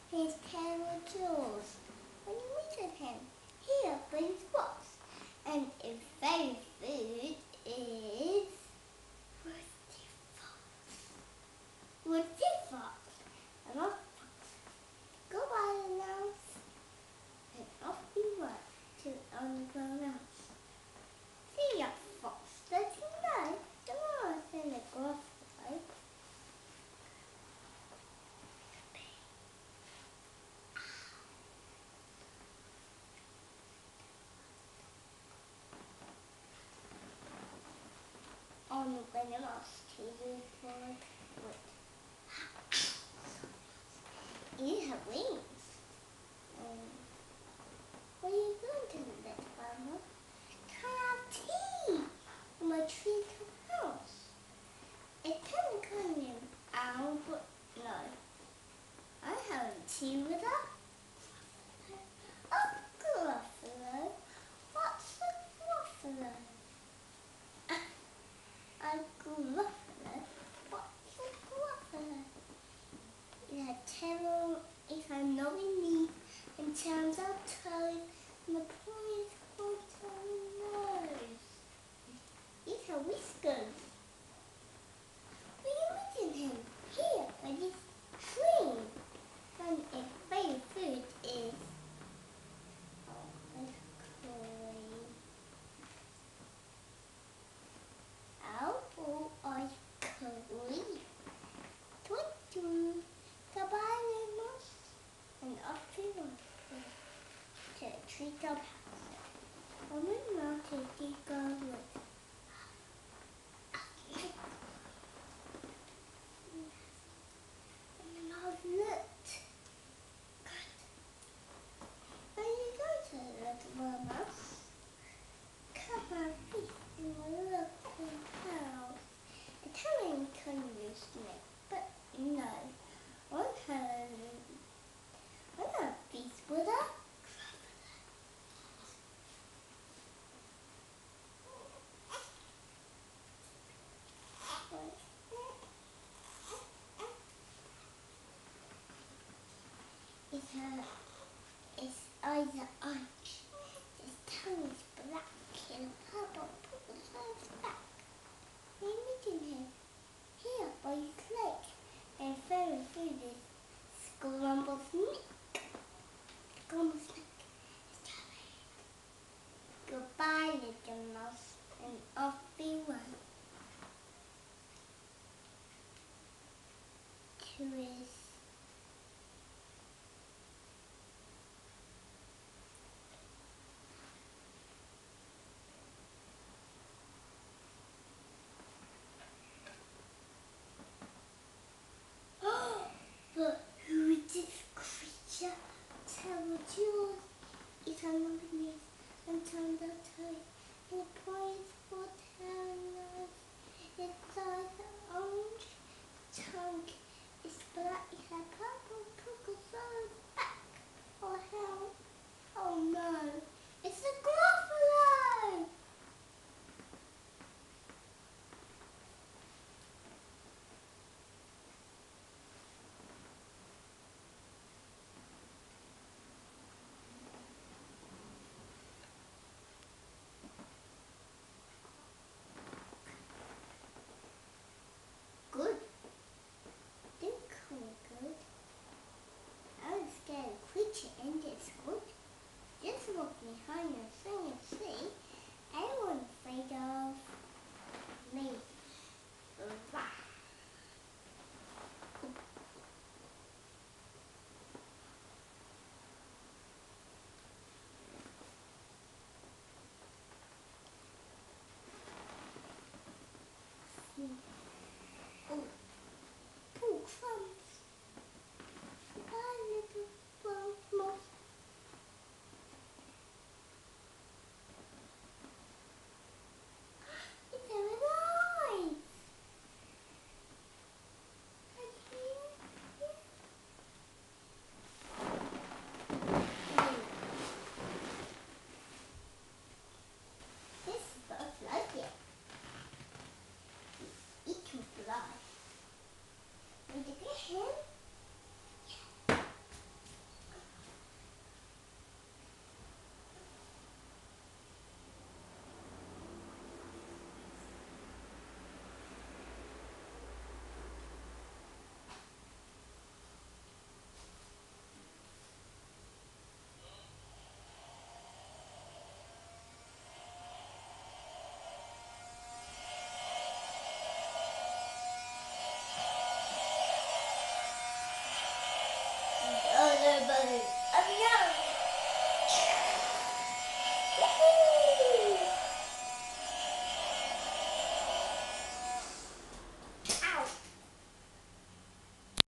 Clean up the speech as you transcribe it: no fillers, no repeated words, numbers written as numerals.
his tail jaws. When you meet him, he opens box, and his favourite food is Woody Fox. And off go by the mouse, and off we run to the underground house. See ya, Fox, does he know the mouse in the Gruffalo? On when the mouse chooses for wood. You have wings. What are you going to do, little farmer? Can I have tea in my treetop house? It can come in out, but no. I'm having tea with her. Oh, Gruffalo. What's a Gruffalo? A Gruffalo? What's a Gruffalo? It's a tail, if I'm knowing me, and turns out toes, and the point comes on the nose. These are whiskers. Will you meet him? Here, by this tree. And his favourite food is ice cream. Goodbye, Amos. And off we went to the treetop house. On the mountain he goes with. And I've looked. When you go to the little mouse, cut my feet in the little house. The time can use snake, but no. I'm a beast with a his eyes are orange, his tongue is black and purple pulls on his back. We're meeting him here by his lake, and fairy food is scrambled meat.